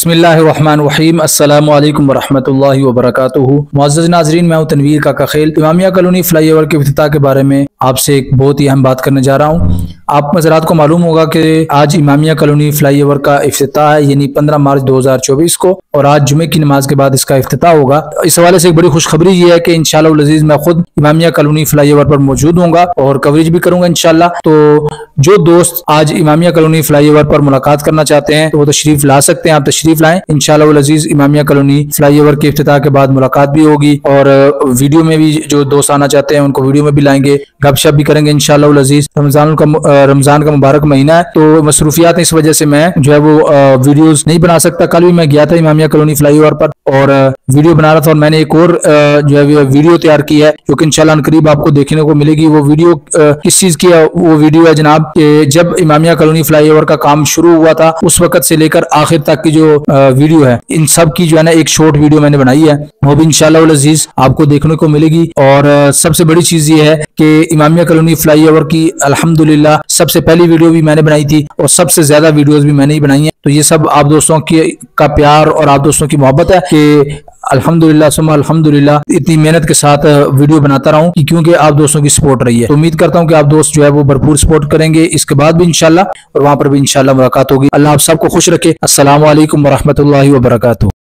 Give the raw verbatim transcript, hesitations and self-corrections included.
बिस्मिल्लाहिर्रहमानिर्रहीम अस्सलामु अलैकुम वरहमतुल्लाहि वबरकातुहू। मुअज़्ज़ज़ नाज़रीन, मैं हूं तनवीर काका खेल। इमामिया कॉलोनी फ्लाईओवर के इफ्तिताह के बारे में आपसे एक बहुत ही अहम बात करने जा रहा हूं। आप हज़रात को मालूम होगा कि आज इमामिया कॉलोनी फ्लाईओवर का इफ्तिताह है, यानी पंद्रह मार्च दो हज़ार चौबीस को, और आज जुमे की नमाज के बाद इसका इफ्तिताह होगा। इस हवाले से एक बड़ी खुशखबरी ये है कि इंशाअल्लाह अज़ीज़ मैं खुद इमामिया कॉलोनी फ्लाईओवर पर मौजूद होऊंगा और कवरेज भी करूंगा इंशाअल्लाह। तो जो दोस्त आज इमामिया कॉलोनी फ्लाईओवर पर मुलाकात करना चाहते हैं तो वो तशरीफ ला सकते हैं, आप तशरीफ लाएं इंशाअल्लाह अज़ीज़। इमामिया कॉलोनी फ्लाईओवर के इफ्तिताह के बाद मुलाकात भी होगी और वीडियो में भी जो दोस्त आना चाहते हैं उनको वीडियो में भी लाएंगे, गपशप भी करेंगे इंशाअल्लाह अज़ीज़। रमजान का रमजान का मुबारक महीना है तो मसरूफियात इस वजह से मैं जो है वो वीडियोस नहीं बना सकता। कल भी मैं गया था इमामिया कॉलोनी फ्लाईओवर पर और वीडियो बना रहा था और मैंने एक और जो है वीडियो तैयार की है जो कि इंशाअल्लाह करीब आपको देखने को मिलेगी। वो वीडियो किस चीज की है? वो वीडियो है जनाब कि जब इमामिया कॉलोनी फ्लाईओवर का काम शुरू हुआ था उस वक्त से लेकर आखिर तक की जो वीडियो है, इन सब की जो है ना एक शॉर्ट वीडियो मैंने बनाई है, वो भी इंशाअल्लाह अज़ीज़ आपको देखने को मिलेगी। और सबसे बड़ी चीज ये है कि इमामिया कॉलोनी फ्लाईओवर की अल्हम्दुलिल्लाह सबसे पहली वीडियो भी मैंने बनाई थी और सबसे ज्यादा वीडियोस भी मैंने ही बनाई है। तो ये सब आप दोस्तों की का प्यार और आप दोस्तों की मोहब्बत है कि अल्हम्दुलिल्लाह सुम्मा अल्हम्दुलिल्लाह इतनी मेहनत के साथ वीडियो बनाता रहा हूँ कि क्योंकि आप दोस्तों की सपोर्ट रही है। तो उम्मीद करता हूँ कि आप दोस्त जो है वो भरपूर सपोर्ट करेंगे इसके बाद भी इंशाल्लाह, और वहां पर भी इंशाल्लाह मुलाकात होगी। अल्लाह आप सबको खुश रखे। अस्सलामु अलैकुम वरहमतुल्लाहि वबरकातुहू।